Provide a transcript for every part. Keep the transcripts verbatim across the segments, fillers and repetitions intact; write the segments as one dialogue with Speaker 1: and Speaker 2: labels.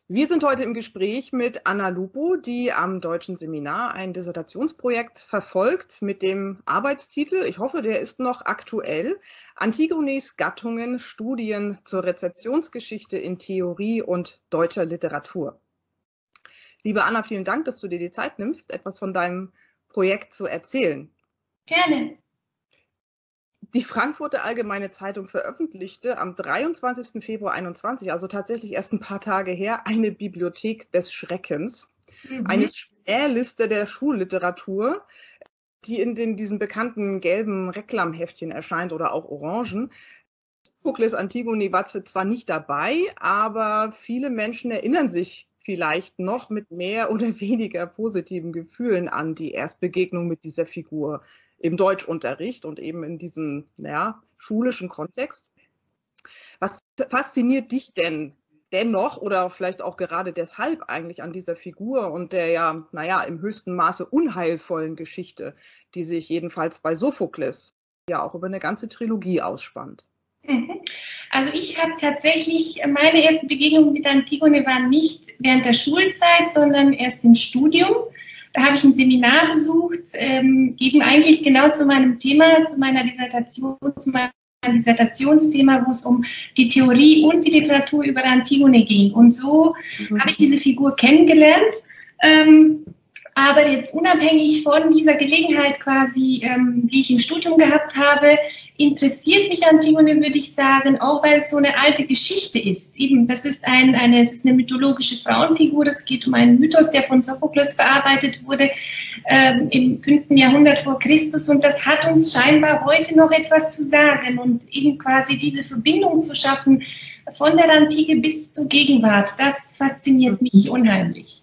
Speaker 1: Wir sind heute im Gespräch mit Anna Lupo, die am Deutschen Seminar ein Dissertationsprojekt verfolgt mit dem Arbeitstitel, ich hoffe, der ist noch aktuell, Antigones Gattungen, Studien zur Rezeptionsgeschichte in Theorie und deutscher Literatur. Liebe Anna, vielen Dank, dass du dir die Zeit nimmst, etwas von deinem Projekt zu erzählen.
Speaker 2: Gerne.
Speaker 1: Die Frankfurter Allgemeine Zeitung veröffentlichte am dreiundzwanzigsten Februar einundzwanzig, also tatsächlich erst ein paar Tage her, eine Bibliothek des Schreckens, mhm. eine Spähliste der Schulliteratur, die in den, diesen bekannten gelben Reklamheftchen erscheint oder auch orangen. Sophokles Antigone war zwar nicht dabei, aber viele Menschen erinnern sich vielleicht noch mit mehr oder weniger positiven Gefühlen an die Erstbegegnung mit dieser Figur im Deutschunterricht und eben in diesem, naja, schulischen Kontext. Was fasziniert dich denn dennoch oder vielleicht auch gerade deshalb eigentlich an dieser Figur und der ja, naja, im höchsten Maße unheilvollen Geschichte, die sich jedenfalls bei Sophokles ja auch über eine ganze Trilogie ausspannt?
Speaker 2: Also ich habe tatsächlich, meine erste Begegnung mit Antigone war nicht während der Schulzeit, sondern erst im Studium. Da habe ich ein Seminar besucht, ähm, eben eigentlich genau zu meinem Thema, zu meiner Dissertation, zu meinem Dissertationsthema, wo es um die Theorie und die Literatur über Antigone ging. Und so mhm. habe ich diese Figur kennengelernt. Ähm, aber jetzt unabhängig von dieser Gelegenheit quasi, ähm, die ich im Studium gehabt habe, interessiert mich Antigone, würde ich sagen, auch weil es so eine alte Geschichte ist. Eben, das ist, ein, eine, es ist eine mythologische Frauenfigur, es geht um einen Mythos, der von Sophokles verarbeitet wurde ähm, im fünften Jahrhundert vor Christus, und das hat uns scheinbar heute noch etwas zu sagen und eben quasi diese Verbindung zu schaffen von der Antike bis zur Gegenwart, das fasziniert mich unheimlich.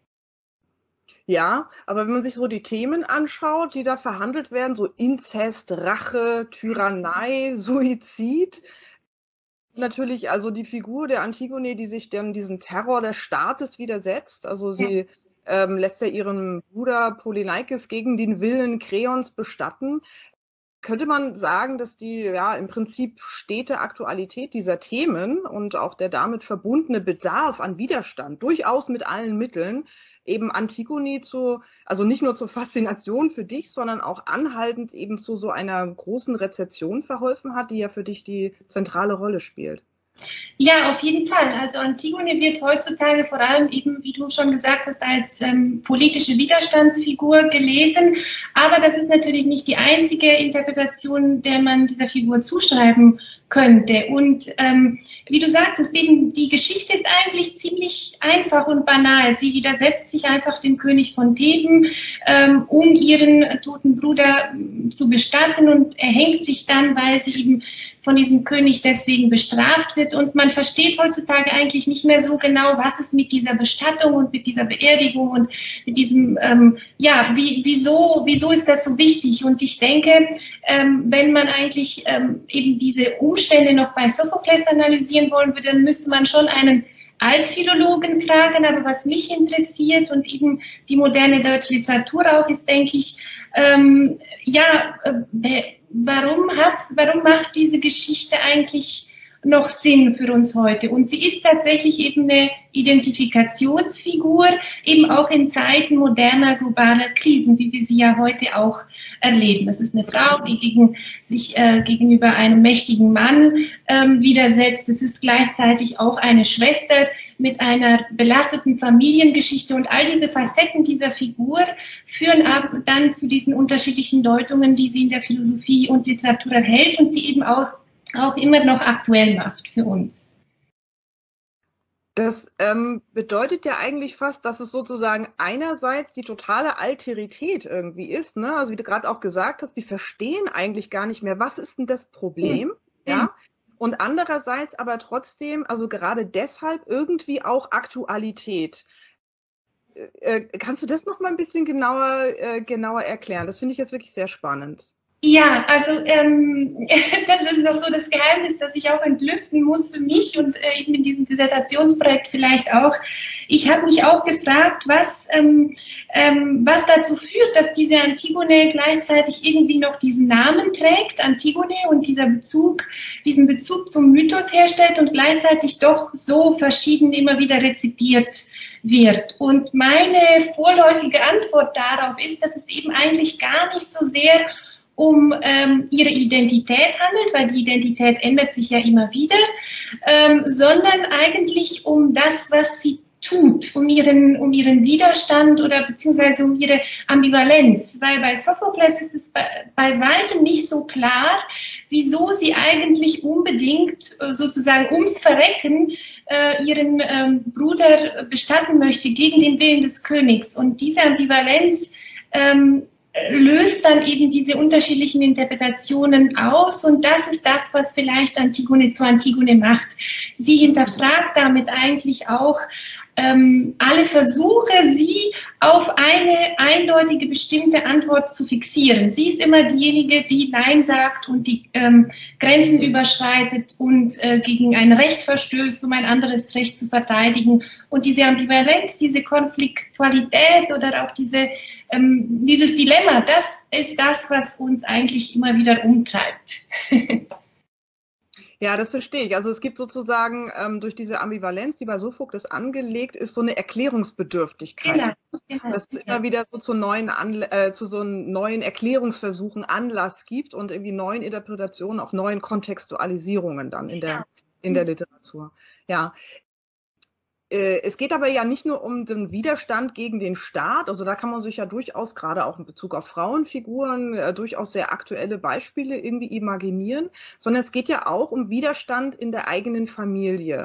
Speaker 1: Ja, aber wenn man sich so die Themen anschaut, die da verhandelt werden, so Inzest, Rache, Tyrannei, Suizid, natürlich also die Figur der Antigone, die sich dann diesem Terror des Staates widersetzt, also sie ja. ähm, lässt ja ihren Bruder Polyneikes gegen den Willen Kreons bestatten. Könnte man sagen, dass die ja im Prinzip stete Aktualität dieser Themen und auch der damit verbundene Bedarf an Widerstand durchaus mit allen Mitteln eben Antigone zu, also nicht nur zur Faszination für dich, sondern auch anhaltend eben zu so einer großen Rezeption verholfen hat, die ja für dich die zentrale Rolle spielt?
Speaker 2: Ja, auf jeden Fall. Also Antigone wird heutzutage vor allem eben, wie du schon gesagt hast, als ähm, politische Widerstandsfigur gelesen. Aber das ist natürlich nicht die einzige Interpretation, der man dieser Figur zuschreiben könnte. Und ähm, wie du sagtest, eben die Geschichte ist eigentlich ziemlich einfach und banal. Sie widersetzt sich einfach dem König von Theben, ähm, um ihren toten Bruder zu bestatten, und erhängt sich dann, weil sie eben von diesem König deswegen bestraft wird. Und man versteht heutzutage eigentlich nicht mehr so genau, was es mit dieser Bestattung und mit dieser Beerdigung und mit diesem, ähm, ja, wie, wieso, wieso ist das so wichtig? Und ich denke, ähm, wenn man eigentlich ähm, eben diese Umstände noch bei Sophokles analysieren wollen würde, dann müsste man schon einen Altphilologen fragen. Aber was mich interessiert und eben die moderne deutsche Literatur auch ist, denke ich, ähm, ja, äh, warum hat, warum macht diese Geschichte eigentlich noch Sinn für uns heute? Und sie ist tatsächlich eben eine Identifikationsfigur, eben auch in Zeiten moderner globaler Krisen, wie wir sie ja heute auch erleben. Es ist eine Frau, die gegen, sich äh, gegenüber einem mächtigen Mann ähm, widersetzt. Es ist gleichzeitig auch eine Schwester mit einer belasteten Familiengeschichte, und all diese Facetten dieser Figur führen dann zu diesen unterschiedlichen Deutungen, die sie in der Philosophie und Literatur erhält und sie eben auch, auch immer noch aktuell macht für uns.
Speaker 1: Das ähm, bedeutet ja eigentlich fast, dass es sozusagen einerseits die totale Alterität irgendwie ist, ne? Also wie du gerade auch gesagt hast, wir verstehen eigentlich gar nicht mehr, was ist denn das Problem, mhm. ja? Und andererseits aber trotzdem, also gerade deshalb irgendwie auch Aktualität. Äh, kannst du das noch mal ein bisschen genauer, äh, genauer erklären? Das finde ich jetzt wirklich sehr spannend.
Speaker 2: Ja, also ähm, das ist noch so das Geheimnis, das ich auch entlüften muss für mich und äh, eben in diesem Dissertationsprojekt vielleicht auch. Ich habe mich auch gefragt, was, ähm, ähm, was dazu führt, dass diese Antigone gleichzeitig irgendwie noch diesen Namen trägt, Antigone, und dieser Bezug, diesen Bezug zum Mythos herstellt und gleichzeitig doch so verschieden immer wieder rezipiert wird. Und meine vorläufige Antwort darauf ist, dass es eben eigentlich gar nicht so sehr um ähm, ihre Identität handelt, weil die Identität ändert sich ja immer wieder, ähm, sondern eigentlich um das, was sie tut, um ihren, um ihren Widerstand oder beziehungsweise um ihre Ambivalenz. Weil bei Sophokles ist es bei, bei weitem nicht so klar, wieso sie eigentlich unbedingt äh, sozusagen ums Verrecken äh, ihren ähm, Bruder bestatten möchte gegen den Willen des Königs. Und diese Ambivalenz ähm, löst dann eben diese unterschiedlichen Interpretationen aus, und das ist das, was vielleicht Antigone zu Antigone macht. Sie hinterfragt damit eigentlich auch ähm, alle Versuche, sie auf eine eindeutige bestimmte Antwort zu fixieren. Sie ist immer diejenige, die Nein sagt und die ähm, Grenzen überschreitet und äh, gegen ein Recht verstößt, um ein anderes Recht zu verteidigen. Und diese Ambivalenz, diese Konfliktualität oder auch diese, ähm, dieses Dilemma, das ist das, was uns eigentlich immer wieder umtreibt.
Speaker 1: Ja, das verstehe ich. Also es gibt sozusagen ähm, durch diese Ambivalenz, die bei Sophokles angelegt ist, so eine Erklärungsbedürftigkeit.
Speaker 2: Genau, genau,
Speaker 1: dass es immer wieder so zu neuen, Anla äh, zu so neuen Erklärungsversuchen Anlass gibt und irgendwie neuen Interpretationen, auch neuen Kontextualisierungen dann in der, in der Literatur. Ja. Es geht aber ja nicht nur um den Widerstand gegen den Staat, also da kann man sich ja durchaus, gerade auch in Bezug auf Frauenfiguren, äh, durchaus sehr aktuelle Beispiele irgendwie imaginieren, sondern es geht ja auch um Widerstand in der eigenen Familie.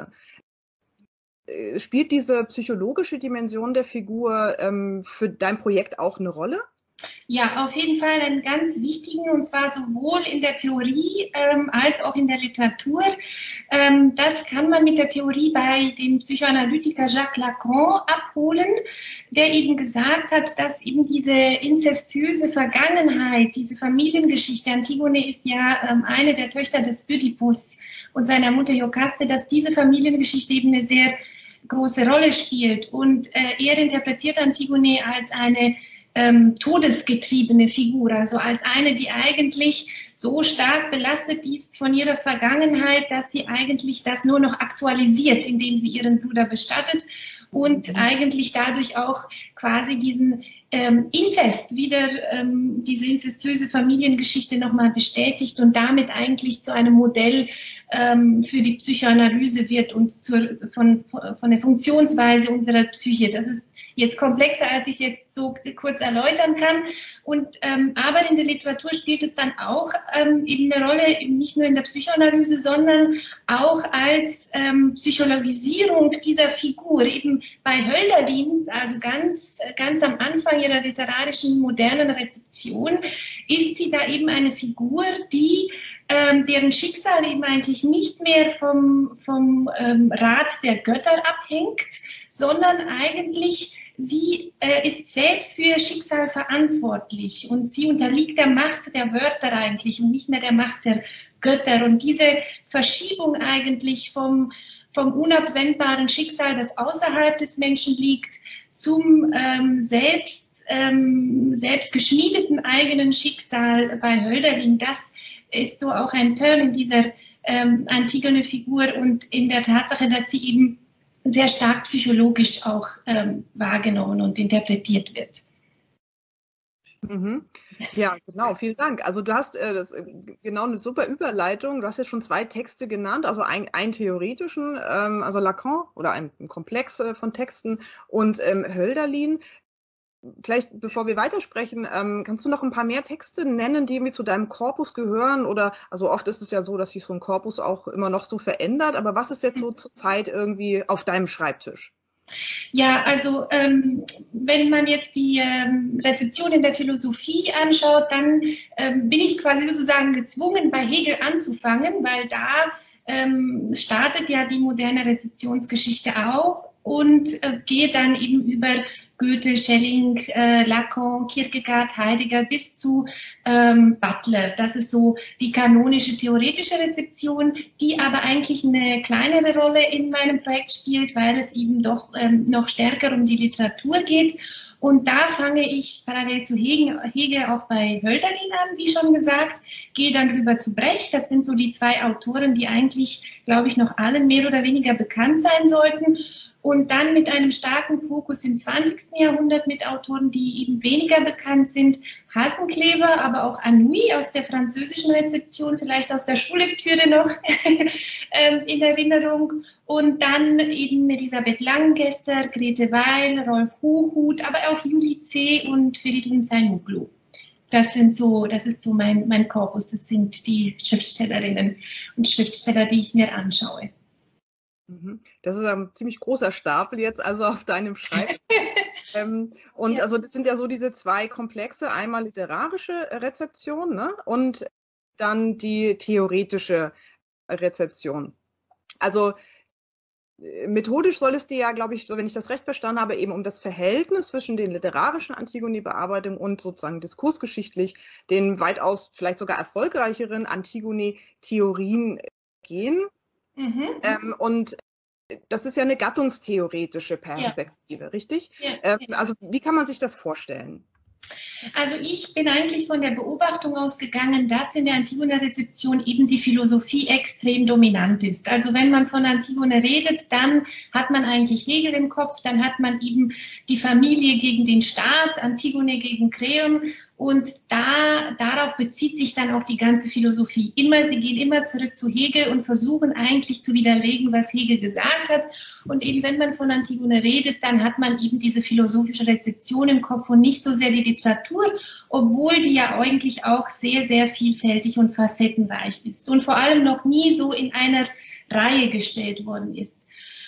Speaker 1: Äh, spielt diese psychologische Dimension der Figur ähm, für dein Projekt auch eine Rolle?
Speaker 2: Ja, auf jeden Fall einen ganz wichtigen, und zwar sowohl in der Theorie ähm, als auch in der Literatur. Ähm, das kann man mit der Theorie bei dem Psychoanalytiker Jacques Lacan abholen, der eben gesagt hat, dass eben diese inzestuöse Vergangenheit, diese Familiengeschichte, Antigone ist ja ähm, eine der Töchter des Ödipus und seiner Mutter Iokaste, dass diese Familiengeschichte eben eine sehr große Rolle spielt. Und äh, er interpretiert Antigone als eine Ähm, todesgetriebene Figur, also als eine, die eigentlich so stark belastet ist von ihrer Vergangenheit, dass sie eigentlich das nur noch aktualisiert, indem sie ihren Bruder bestattet und eigentlich dadurch auch quasi diesen ähm, Inzest wieder, ähm, diese inzestuöse Familiengeschichte nochmal bestätigt und damit eigentlich zu einem Modell ähm, für die Psychoanalyse wird und zur, von, von der Funktionsweise unserer Psyche. Das ist jetzt komplexer, als ich es jetzt so kurz erläutern kann. Und, ähm, aber in der Literatur spielt es dann auch ähm, eben eine Rolle, eben nicht nur in der Psychoanalyse, sondern auch als ähm, Psychologisierung dieser Figur. Eben bei Hölderlin, also ganz, ganz am Anfang ihrer literarischen modernen Rezeption, ist sie da eben eine Figur, die ähm, deren Schicksal eben eigentlich nicht mehr vom, vom ähm, Rat der Götter abhängt, sondern eigentlich sie äh, ist selbst für ihr Schicksal verantwortlich und sie unterliegt der Macht der Wörter eigentlich und nicht mehr der Macht der Götter. Und diese Verschiebung eigentlich vom, vom unabwendbaren Schicksal, das außerhalb des Menschen liegt, zum ähm, selbst, ähm, selbst geschmiedeten eigenen Schicksal bei Hölderlin, das ist so auch ein Turn in dieser ähm, Antigone-Figur und in der Tatsache, dass sie eben sehr stark psychologisch auch ähm, wahrgenommen und interpretiert wird.
Speaker 1: Mhm. Ja, genau, vielen Dank. Also du hast äh, das, äh, genau eine super Überleitung. Du hast ja schon zwei Texte genannt, also ein, einen theoretischen, ähm, also Lacan, oder ein, ein Komplex äh, von Texten, und ähm, Hölderlin. Vielleicht, bevor wir weitersprechen, ähm, kannst du noch ein paar mehr Texte nennen, die irgendwie zu deinem Korpus gehören? Oder, also oft ist es ja so, dass sich so ein Korpus auch immer noch so verändert, aber was ist jetzt so zur Zeit irgendwie auf deinem Schreibtisch?
Speaker 2: Ja, also ähm, wenn man jetzt die ähm, Rezeption in der Philosophie anschaut, dann ähm, bin ich quasi sozusagen gezwungen, bei Hegel anzufangen, weil da ähm, startet ja die moderne Rezeptionsgeschichte auch und äh, geht dann eben über Goethe, Schelling, äh, Lacan, Kierkegaard, Heidegger bis zu ähm, Butler. Das ist so die kanonische theoretische Rezeption, die aber eigentlich eine kleinere Rolle in meinem Projekt spielt, weil es eben doch ähm, noch stärker um die Literatur geht. Und da fange ich parallel zu Hegel, Hegel auch bei Hölderlin an, wie schon gesagt, gehe dann rüber zu Brecht. Das sind so die zwei Autoren, die eigentlich, glaube ich, noch allen mehr oder weniger bekannt sein sollten. Und dann mit einem starken Fokus im zwanzigsten Jahrhundert mit Autoren, die eben weniger bekannt sind. Hasenclever, aber auch Anouilh aus der französischen Rezeption, vielleicht aus der Schullektüre noch ähm, in Erinnerung. Und dann eben Elisabeth Langengesser, Grete Weil, Rolf Hochhuth, aber auch Julie C. und Feridun Zaimoglu. Das sind so, das ist so mein, mein Korpus. Das sind die Schriftstellerinnen und Schriftsteller, die ich mir anschaue.
Speaker 1: Das ist ein ziemlich großer Stapel jetzt also auf deinem Schreibtisch. ähm, und ja. Also das sind ja so diese zwei Komplexe, einmal literarische Rezeption, ne, und dann die theoretische Rezeption. Also methodisch soll es dir ja, glaube ich, wenn ich das recht verstanden habe, eben um das Verhältnis zwischen den literarischen Antigone-Bearbeitungen und sozusagen diskursgeschichtlich den weitaus vielleicht sogar erfolgreicheren Antigone-Theorien gehen. Mhm. Ähm, und das ist ja eine gattungstheoretische Perspektive, ja. Richtig? Ja. Ähm, also wie kann man sich das vorstellen?
Speaker 2: Also ich bin eigentlich von der Beobachtung ausgegangen, dass in der Antigone-Rezeption eben die Philosophie extrem dominant ist. Also wenn man von Antigone redet, dann hat man eigentlich Hegel im Kopf, dann hat man eben die Familie gegen den Staat, Antigone gegen Creon. Und da, darauf bezieht sich dann auch die ganze Philosophie. Immer, sie gehen immer zurück zu Hegel und versuchen eigentlich zu widerlegen, was Hegel gesagt hat. Und eben wenn man von Antigone redet, dann hat man eben diese philosophische Rezeption im Kopf und nicht so sehr die Literatur, obwohl die ja eigentlich auch sehr, sehr vielfältig und facettenreich ist und vor allem noch nie so in einer Reihe gestellt worden ist.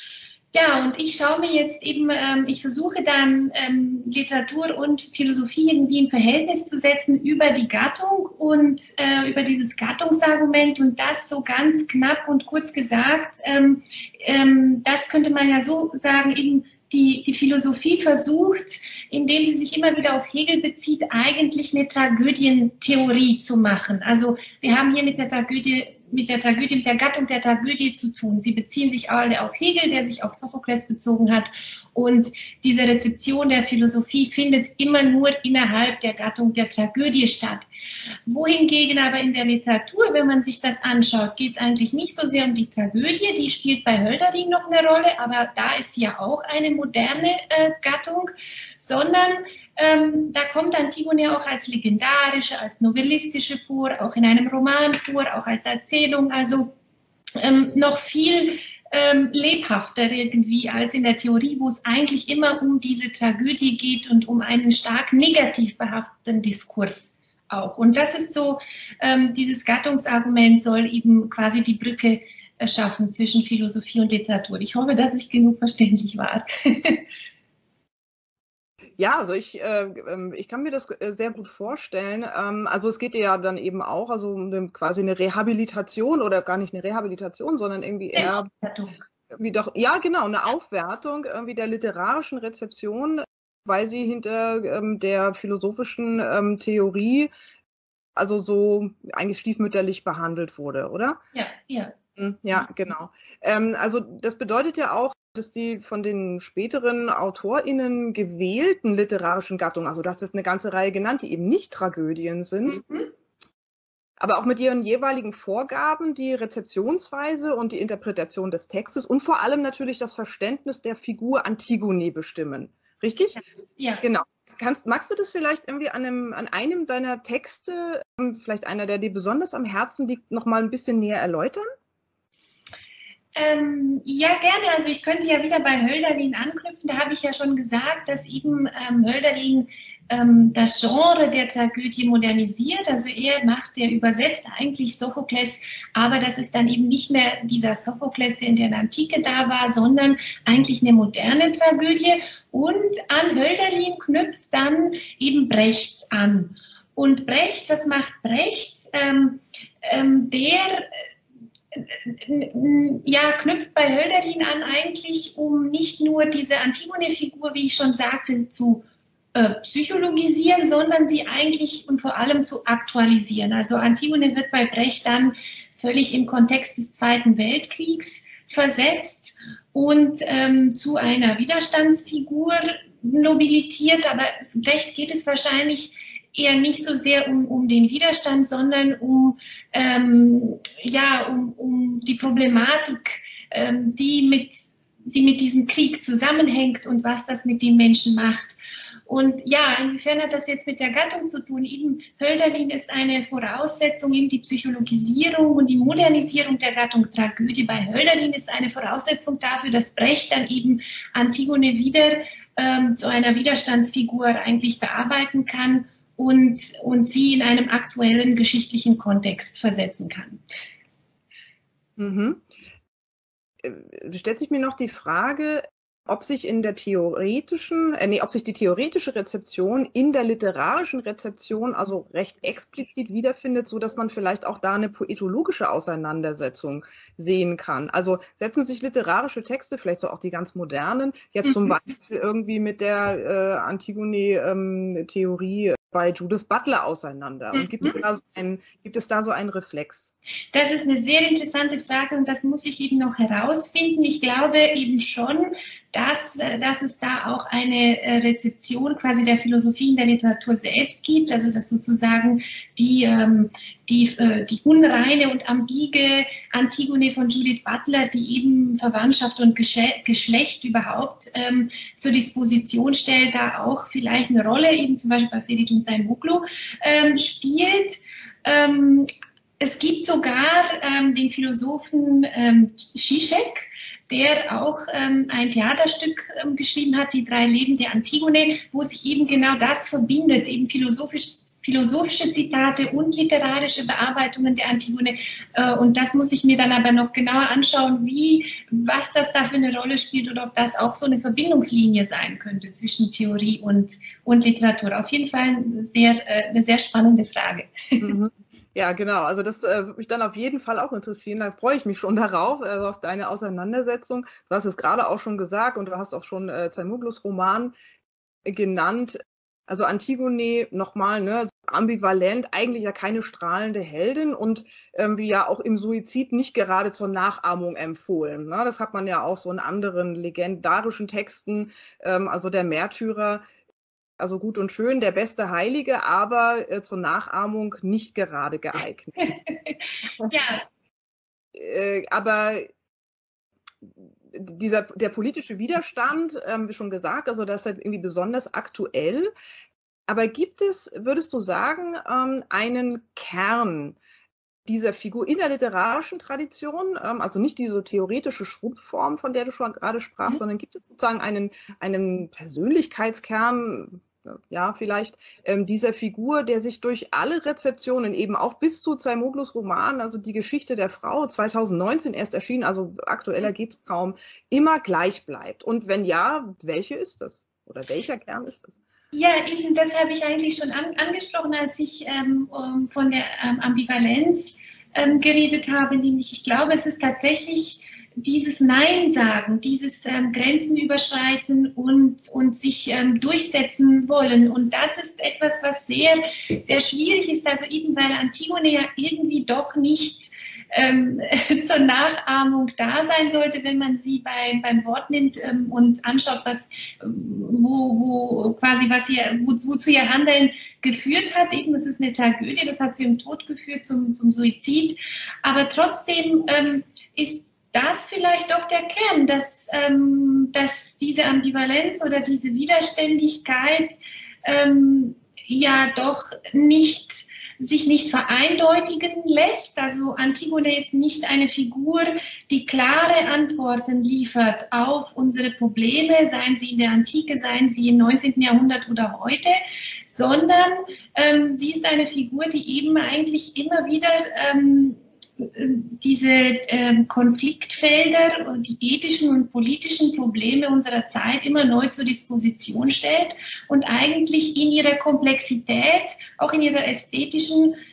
Speaker 2: Ja, und ich schaue mir jetzt eben, ähm, ich versuche dann ähm, Literatur und Philosophie irgendwie in Verhältnis zu setzen über die Gattung und äh, über dieses Gattungsargument und das so ganz knapp und kurz gesagt, ähm, ähm, das könnte man ja so sagen, eben die, die Philosophie versucht, indem sie sich immer wieder auf Hegel bezieht, eigentlich eine Tragödientheorie zu machen. Also wir haben hier mit der Tragödie mit der Tragödie, mit der Gattung der Tragödie zu tun. Sie beziehen sich alle auf Hegel, der sich auf Sophokles bezogen hat. Und diese Rezeption der Philosophie findet immer nur innerhalb der Gattung der Tragödie statt. Wohingegen aber in der Literatur, wenn man sich das anschaut, geht es eigentlich nicht so sehr um die Tragödie. Die spielt bei Hölderlin noch eine Rolle, aber da ist sie ja auch eine moderne äh, Gattung, sondern Ähm, da kommt Antigone auch als legendarische, als novellistische vor, auch in einem Roman vor, auch als Erzählung, also ähm, noch viel ähm, lebhafter irgendwie als in der Theorie, wo es eigentlich immer um diese Tragödie geht und um einen stark negativ behafteten Diskurs auch. Und das ist so, ähm, dieses Gattungsargument soll eben quasi die Brücke äh, schaffen zwischen Philosophie und Literatur. Ich hoffe, dass ich genug verständlich war.
Speaker 1: Ja, also ich, äh, ich kann mir das sehr gut vorstellen. Ähm, also es geht ja dann eben auch also um eine, quasi eine Rehabilitation oder gar nicht eine Rehabilitation, sondern irgendwie eher irgendwie doch, ja genau, eine Aufwertung irgendwie der literarischen Rezeption, weil sie hinter ähm, der philosophischen ähm, Theorie also so eigentlich stiefmütterlich behandelt wurde, oder?
Speaker 2: Ja, ja.
Speaker 1: Ja, genau. Ähm, also das bedeutet ja auch, dass die von den späteren AutorInnen gewählten literarischen Gattungen, also das ist eine ganze Reihe genannt, die eben nicht Tragödien sind, mhm. aber auch mit ihren jeweiligen Vorgaben die Rezeptionsweise und die Interpretation des Textes und vor allem natürlich das Verständnis der Figur Antigone bestimmen. Richtig?
Speaker 2: Ja.
Speaker 1: Genau. Kannst, magst du das vielleicht irgendwie an einem, an einem deiner Texte, vielleicht einer, der dir besonders am Herzen liegt, noch mal ein bisschen näher erläutern?
Speaker 2: Ähm, ja, gerne. Also ich könnte ja wieder bei Hölderlin anknüpfen. Da habe ich ja schon gesagt, dass eben ähm, Hölderlin ähm, das Genre der Tragödie modernisiert. Also er macht, er übersetzt eigentlich Sophokles, aber das ist dann eben nicht mehr dieser Sophokles, der in der Antike da war, sondern eigentlich eine moderne Tragödie. Und an Hölderlin knüpft dann eben Brecht an. Und Brecht, was macht Brecht? Ähm, ähm, der ja, knüpft bei Hölderlin an eigentlich, um nicht nur diese Antigone-Figur, wie ich schon sagte, zu äh, psychologisieren, sondern sie eigentlich und vor allem zu aktualisieren. Also Antigone wird bei Brecht dann völlig im Kontext des Zweiten Weltkriegs versetzt und ähm, zu einer Widerstandsfigur nobilitiert, aber Brecht geht es wahrscheinlich eher nicht so sehr um, um den Widerstand, sondern um, ähm, ja, um, um die Problematik, ähm, die, mit, die mit diesem Krieg zusammenhängt und was das mit den Menschen macht. Und ja, inwiefern hat das jetzt mit der Gattung zu tun? Eben Hölderlin ist eine Voraussetzung, eben die Psychologisierung und die Modernisierung der Gattung Tragödie bei Hölderlin ist eine Voraussetzung dafür, dass Brecht dann eben Antigone wieder ähm, zu einer Widerstandsfigur eigentlich bearbeiten kann und, und sie in einem aktuellen geschichtlichen Kontext versetzen kann.
Speaker 1: Mhm. Stellt sich mir noch die Frage, ob sich in der theoretischen, äh, nee, ob sich die theoretische Rezeption in der literarischen Rezeption also recht explizit wiederfindet, so dass man vielleicht auch da eine poetologische Auseinandersetzung sehen kann. Also setzen sich literarische Texte, vielleicht so auch die ganz modernen, jetzt zum Beispiel irgendwie mit der äh, Antigone-Theorie ähm, bei Judith Butler auseinander. Und gibt es da so ein, gibt es da so einen Reflex?
Speaker 2: Das ist eine sehr interessante Frage und das muss ich eben noch herausfinden. Ich glaube eben schon, dass, dass es da auch eine Rezeption quasi der Philosophie in der Literatur selbst gibt, also dass sozusagen die, die, die unreine und ambige Antigone von Judith Butler, die eben Verwandtschaft und Geschlecht überhaupt ähm, zur Disposition stellt, da auch vielleicht eine Rolle, eben zum Beispiel bei Feridun Zaimoglu ähm, spielt. Ähm, Es gibt sogar ähm, den Philosophen ähm, Zizek, der auch ähm, ein Theaterstück ähm, geschrieben hat, Die drei Leben der Antigone, wo sich eben genau das verbindet, eben philosophisch, philosophische Zitate und literarische Bearbeitungen der Antigone. Äh, und das muss ich mir dann aber noch genauer anschauen, wie, was das da für eine Rolle spielt oder ob das auch so eine Verbindungslinie sein könnte zwischen Theorie und, und Literatur. Auf jeden Fall eine sehr, äh, eine sehr spannende Frage.
Speaker 1: Mhm. Ja, genau. Also das äh, würde mich dann auf jeden Fall auch interessieren. Da freue ich mich schon darauf, also auf deine Auseinandersetzung. Du hast es gerade auch schon gesagt und du hast auch schon äh, Zaimoglus Roman genannt. Also Antigone nochmal, ne, ambivalent, eigentlich ja keine strahlende Heldin und irgendwie ja auch im Suizid nicht gerade zur Nachahmung empfohlen. Ne? Das hat man ja auch so in anderen legendarischen Texten, ähm, also der Märtyrer. Also gut und schön, der beste Heilige, aber äh, zur Nachahmung nicht gerade geeignet.
Speaker 2: Ja.
Speaker 1: äh, aber dieser, der politische Widerstand, ähm, wie schon gesagt, also das ist halt irgendwie besonders aktuell. Aber gibt es, würdest du sagen, ähm, einen Kern dieser Figur in der literarischen Tradition, ähm, also nicht diese theoretische Schrumpfform, von der du schon gerade sprachst, mhm. sondern gibt es sozusagen einen, einen Persönlichkeitskern, ja, vielleicht ähm, dieser Figur, der sich durch alle Rezeptionen, eben auch bis zu Zaimoglus Roman, also die Geschichte der Frau, zweitausendneunzehn erst erschienen, also aktueller geht es kaum, immer gleich bleibt. Und wenn ja, welche ist das? Oder welcher Kern ist das?
Speaker 2: Ja, eben das habe ich eigentlich schon an, angesprochen, als ich ähm, um, von der ähm, Ambivalenz ähm, geredet habe, nämlich ich glaube, es ist tatsächlich dieses Nein sagen, dieses ähm, Grenzen überschreiten und, und sich ähm, durchsetzen wollen. Und das ist etwas, was sehr, sehr schwierig ist, also eben weil Antigone ja irgendwie doch nicht ähm, zur Nachahmung da sein sollte, wenn man sie bei, beim Wort nimmt ähm, und anschaut, was, wo, wo quasi, was ihr, wo, wozu ihr Handeln geführt hat. Eben, es ist eine Tragödie, das hat sie im Tod geführt, zum, zum Suizid. Aber trotzdem ähm, ist das vielleicht doch der Kern, dass, ähm, dass diese Ambivalenz oder diese Widerständigkeit ähm, ja doch nicht, sich nicht vereindeutigen lässt. Also Antigone ist nicht eine Figur, die klare Antworten liefert auf unsere Probleme, seien sie in der Antike, seien sie im neunzehnten Jahrhundert oder heute, sondern ähm, sie ist eine Figur, die eben eigentlich immer wieder ähm, diese ähm, Konfliktfelder und die ethischen und politischen Probleme unserer Zeit immer neu zur Disposition stellt und eigentlich in ihrer Komplexität, auch in ihrer ästhetischen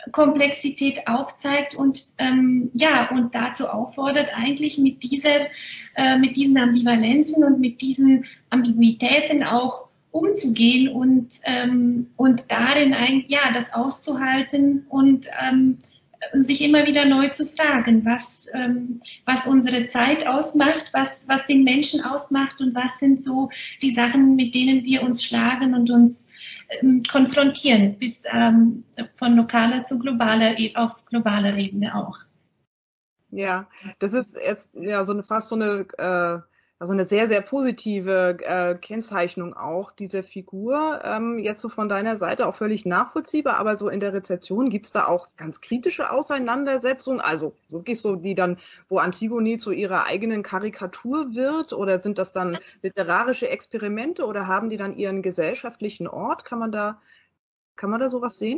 Speaker 2: Komplexität aufzeigt und ähm, ja und dazu auffordert, eigentlich mit dieser äh, mit diesen Ambivalenzen und mit diesen Ambiguitäten auch umzugehen und ähm, und darin ein, ja das auszuhalten und ähm, sich immer wieder neu zu fragen, was ähm, was unsere Zeit ausmacht, was was den Menschen ausmacht und was sind so die Sachen, mit denen wir uns schlagen und uns konfrontieren, bis ähm, von lokaler zu globaler, auf globaler Ebene auch.
Speaker 1: Ja, das ist jetzt ja so eine fast so eine, äh, also eine sehr, sehr positive äh, Kennzeichnung auch dieser Figur. Ähm, jetzt so von deiner Seite auch völlig nachvollziehbar, aber so in der Rezeption gibt es da auch ganz kritische Auseinandersetzungen, also wirklich so die dann, wo Antigone zu ihrer eigenen Karikatur wird, oder sind das dann literarische Experimente oder haben die dann ihren gesellschaftlichen Ort? Kann man da, kann man da sowas sehen?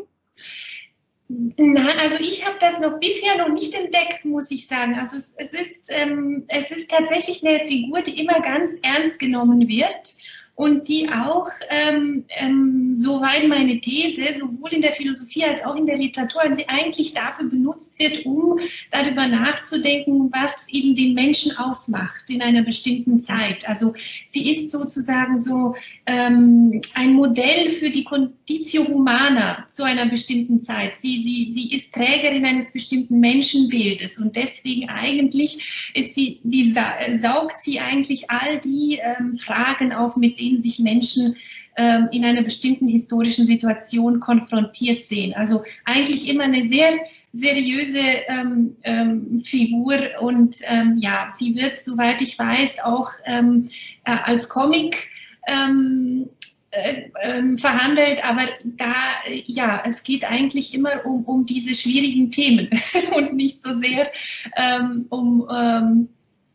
Speaker 2: Nein, also ich habe das noch bisher noch nicht entdeckt, muss ich sagen. Also es, es, ist, ähm, es ist tatsächlich eine Figur, die immer ganz ernst genommen wird und die auch, ähm, ähm, soweit meine These, sowohl in der Philosophie als auch in der Literatur, also sie eigentlich dafür benutzt wird, um darüber nachzudenken, was eben den Menschen ausmacht in einer bestimmten Zeit. Also sie ist sozusagen so ähm, ein Modell für die Conditio Humana zu einer bestimmten Zeit. Sie, sie, sie ist Trägerin eines bestimmten Menschenbildes und deswegen eigentlich ist sie, die, saugt sie eigentlich all die ähm, Fragen auf, mit denen sich Menschen ähm, in einer bestimmten historischen Situation konfrontiert sehen. Also eigentlich immer eine sehr seriöse ähm, ähm, Figur und ähm, ja, sie wird, soweit ich weiß, auch ähm, äh, als Comic ähm, äh, äh, verhandelt, aber da, ja, es geht eigentlich immer um, um diese schwierigen Themen und nicht so sehr ähm, um ähm,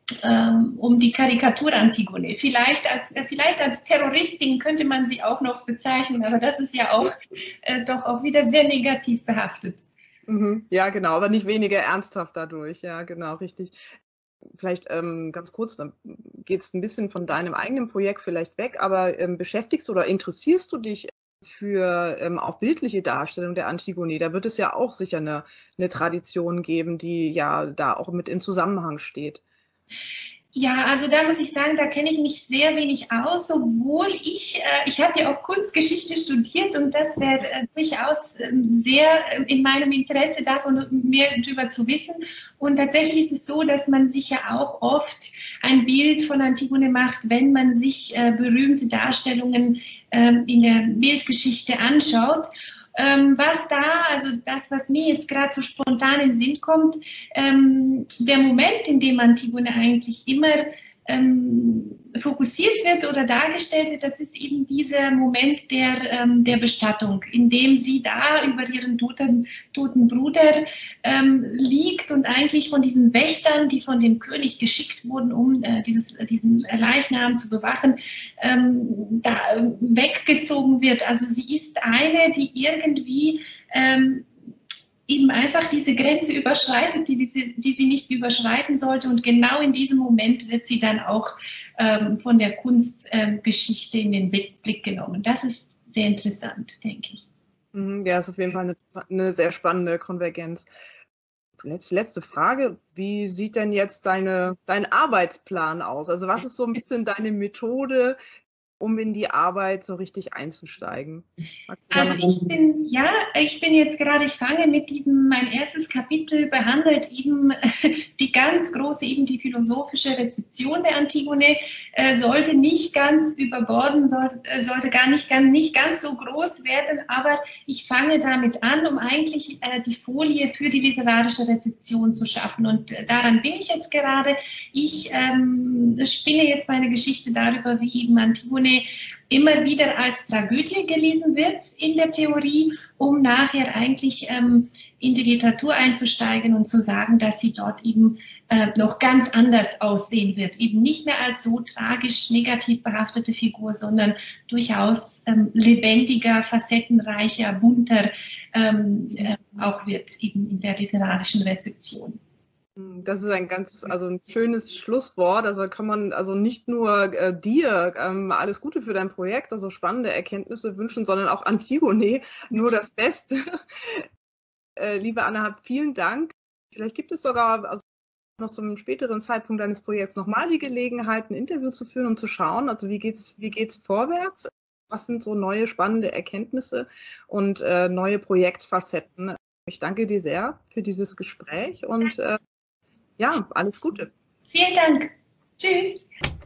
Speaker 2: um die Karikatur Antigone. Vielleicht als, vielleicht als Terroristin könnte man sie auch noch bezeichnen, aber das ist ja auch äh, doch auch wieder sehr negativ behaftet.
Speaker 1: Mhm, ja, genau, aber nicht weniger ernsthaft dadurch. Ja, genau, richtig. Vielleicht ähm, ganz kurz, dann geht es ein bisschen von deinem eigenen Projekt vielleicht weg, aber ähm, beschäftigst oder interessierst du dich für ähm, auch bildliche Darstellung der Antigone? Da wird es ja auch sicher eine, eine Tradition geben, die ja da auch mit im Zusammenhang steht.
Speaker 2: Ja, also da muss ich sagen, da kenne ich mich sehr wenig aus, obwohl ich, äh, ich habe ja auch Kunstgeschichte studiert und das wäre äh, durchaus äh, sehr äh, in meinem Interesse, davon mehr darüber zu wissen. Und tatsächlich ist es so, dass man sich ja auch oft ein Bild von Antigone macht, wenn man sich äh, berühmte Darstellungen äh, in der Bildgeschichte anschaut. Ähm, was da, also das, was mir jetzt gerade so spontan in den Sinn kommt, ähm, der Moment, in dem Antigone eigentlich immer ähm, fokussiert wird oder dargestellt wird, das ist eben dieser Moment der, ähm, der Bestattung, in dem sie da über ihren toten, toten Bruder ähm, liegt und eigentlich von diesen Wächtern, die von dem König geschickt wurden, um äh, dieses, diesen Leichnam zu bewachen, ähm, da weggezogen wird. Also sie ist eine, die irgendwie ähm, eben einfach diese Grenze überschreitet, die, diese, die sie nicht überschreiten sollte. Und genau in diesem Moment wird sie dann auch ähm, von der Kunstgeschichte ähm, in den Blick genommen. Das ist sehr interessant, denke ich.
Speaker 1: Ja, ist auf jeden Fall eine, eine sehr spannende Konvergenz. Letzte, letzte Frage, wie sieht denn jetzt deine, dein Arbeitsplan aus? Also was ist so ein bisschen deine Methode, um in die Arbeit so richtig einzusteigen?
Speaker 2: Also ich bin, ja, ich bin jetzt gerade, ich fange mit diesem, mein erstes Kapitel behandelt eben die ganz große, eben die philosophische Rezeption der Antigone, äh, sollte nicht ganz überborden, sollte, äh, sollte gar nicht, ganz, nicht ganz so groß werden, aber ich fange damit an, um eigentlich äh, die Folie für die literarische Rezeption zu schaffen und äh, daran bin ich jetzt gerade. Ich ähm, spinne jetzt meine Geschichte darüber, wie eben Antigone immer wieder als Tragödie gelesen wird in der Theorie, um nachher eigentlich ähm, in die Literatur einzusteigen und zu sagen, dass sie dort eben äh, noch ganz anders aussehen wird. Eben nicht mehr als so tragisch negativ behaftete Figur, sondern durchaus ähm, lebendiger, facettenreicher, bunter ähm, äh, auch wird eben in der literarischen Rezeption.
Speaker 1: Das ist ein ganz, also ein schönes Schlusswort. Also kann man also nicht nur äh, dir ähm, alles Gute für dein Projekt, also spannende Erkenntnisse wünschen, sondern auch Antigone nur das Beste. Äh, liebe Anna, vielen Dank. Vielleicht gibt es sogar also noch zum späteren Zeitpunkt deines Projekts nochmal die Gelegenheit, ein Interview zu führen und zu schauen, also wie geht's, wie geht's vorwärts? Was sind so neue spannende Erkenntnisse und äh, neue Projektfacetten? Ich danke dir sehr für dieses Gespräch und äh, ja, alles Gute.
Speaker 2: Vielen Dank. Tschüss.